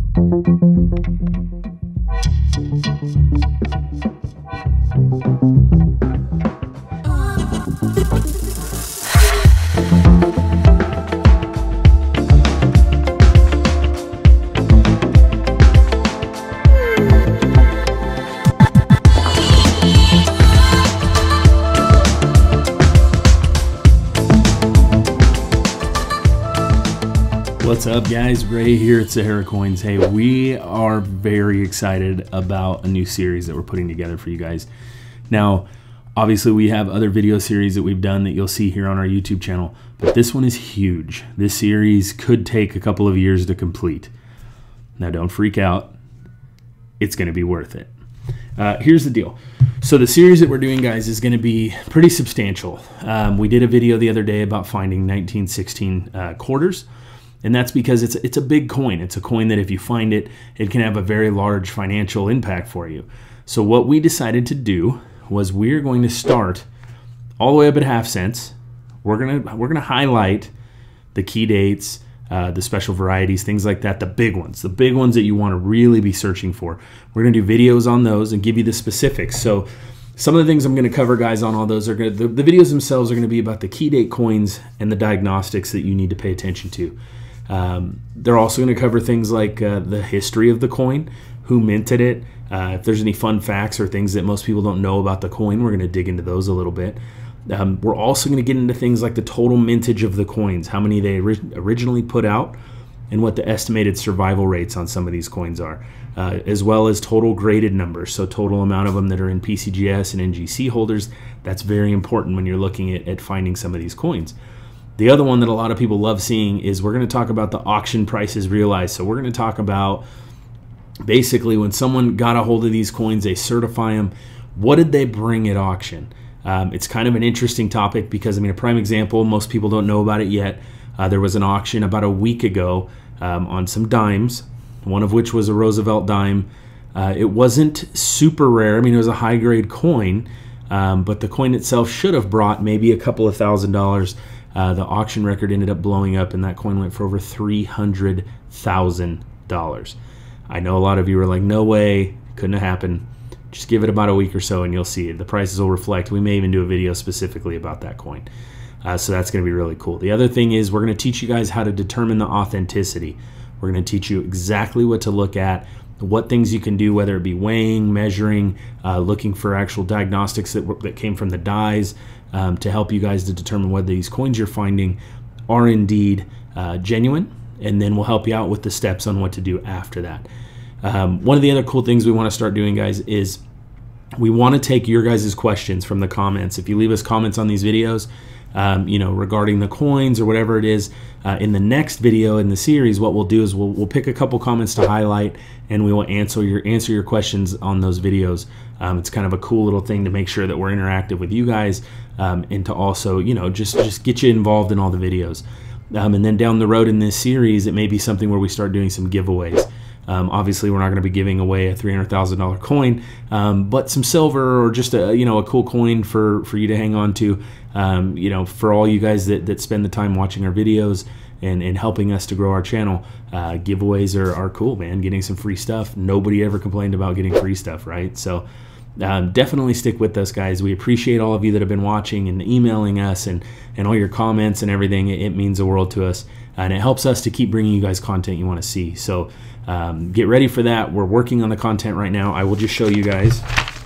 What's up, guys? Ray here at Sahara Coins. Hey, we are very excited about a new series that we're putting together for you guys. Now, obviously we have other video series that we've done that you'll see here on our YouTube channel, but this one is huge. This series could take a couple of years to complete. Now, don't freak out. It's going to be worth it. Here's the deal. So the series that we're doing, guys, is going to be pretty substantial. We did a video the other day about finding 1916 quarters. And that's because it's a big coin. It's a coin that if you find it, it can have a very large financial impact for you. So what we decided to do was we're going to start all the way up at half cents. We're gonna highlight the key dates, the special varieties, things like that, the big ones that you want to really be searching for. We're gonna do videos on those and give you the specifics. So some of the things I'm going to cover, guys, on all those are going to, the videos themselves are going to be about the key date coins and the diagnostics that you need to pay attention to. They're also going to cover things like the history of the coin, who minted it, if there's any fun facts or things that most people don't know about the coin, we're going to dig into those a little bit. We're also going to get into things like the total mintage of the coins, how many they originally put out, and what the estimated survival rates on some of these coins are, as well as total graded numbers, so total amount of them that are in PCGS and NGC holders. That's very important when you're looking at finding some of these coins. The other one that a lot of people love seeing is we're going to talk about the auction prices realized. So we're going to talk about basically when someone got a hold of these coins, they certify them, what did they bring at auction? It's kind of an interesting topic because, I mean, a prime example, most people don't know about it yet. There was an auction about a week ago on some dimes, one of which was a Roosevelt dime. It wasn't super rare. I mean, it was a high-grade coin, but the coin itself should have brought maybe a couple of $1,000s. The auction record ended up blowing up, and that coin went for over $300,000. I know a lot of you are like, no way, couldn't have happened. Just give it about a week or so and you'll see it. The prices will reflect. We may even do a video specifically about that coin. So that's going to be really cool. The other thing is we're going to teach you guys how to determine the authenticity. We're going to teach you exactly what to look at, what things you can do, whether it be weighing, measuring, looking for actual diagnostics that came from the dies, to help you guys to determine whether these coins you're finding are indeed genuine, and then we'll help you out with the steps on what to do after that. One of the other cool things we want to start doing, guys, is we want to take your guys' questions from the comments. If you leave us comments on these videos, you know, regarding the coins or whatever it is, in the next video in the series, what we'll do is we'll pick a couple comments to highlight, and we will answer your questions on those videos. It's kind of a cool little thing to make sure that we're interactive with you guys, and to also, you know, just get you involved in all the videos. And then down the road in this series, it may be something where we start doing some giveaways. Obviously, we're not going to be giving away a $300,000 coin, but some silver or just a cool coin for you to hang on to. You know, for all you guys that spend the time watching our videos and helping us to grow our channel, giveaways are cool, man. Getting some free stuff. Nobody ever complained about getting free stuff, right? So definitely stick with us, guys. We appreciate all of you that have been watching and emailing us and all your comments and everything. It means the world to us, and it helps us to keep bringing you guys content you want to see. So get ready for that. We're working on the content right now. I will just show you guys.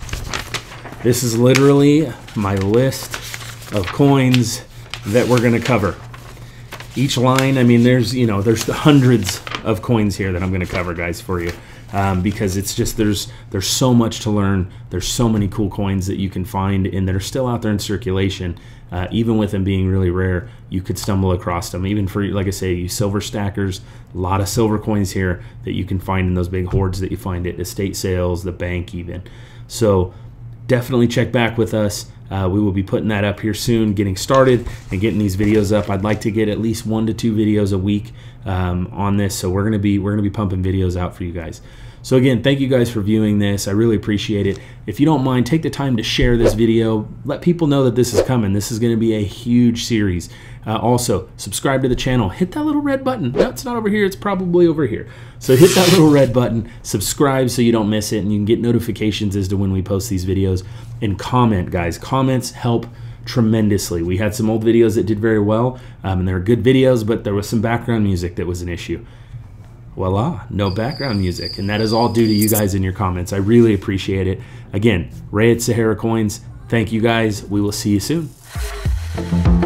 This is literally my list of coins that we're going to cover. Each line, I mean, there's hundreds of coins here that I'm going to cover, guys, for you. Because it's just there's so much to learn. There's so many cool coins that you can find and that are still out there in circulation. Even with them being really rare, you could stumble across them. Even for, like I say, you silver stackers, a lot of silver coins here that you can find in those big hoards that you find at estate sales, the bank even. So definitely check back with us. We will be putting that up here soon, getting started and getting these videos up. I'd like to get at least 1 to 2 videos a week on this, so we're gonna be pumping videos out for you guys. So again, thank you guys for viewing this. I really appreciate it. If you don't mind, take the time to share this video. Let people know that this is coming. This is going to be a huge series. Also, subscribe to the channel. Hit that little red button. No, it's not over here. It's probably over here. So hit that little red button. Subscribe so you don't miss it, and you can get notifications as to when we post these videos. And comment, guys. Comments help tremendously. We had some old videos that did very well, and they were good videos, but there was some background music that was an issue. Voila, no background music, and that is all due to you guys in your comments. I really appreciate it. Again, Ray at Sahara Coins, thank you guys. We will see you soon.